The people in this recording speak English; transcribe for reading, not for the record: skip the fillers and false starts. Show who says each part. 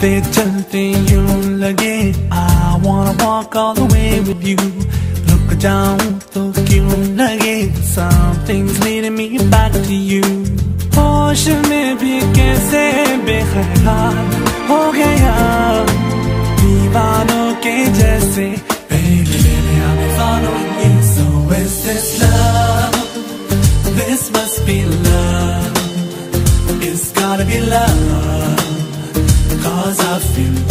Speaker 1: चलते चलते यूं लगे I wanna walk all the way with you. रुक जाऊं तो क्यों लगे something's leading me back to you. होश में भी कैसे बेख्याल हो गया दीवानों के जैसे. Baby, baby, I've been following you. So is this love? This must be love. It's gotta be love. 'Cause I feel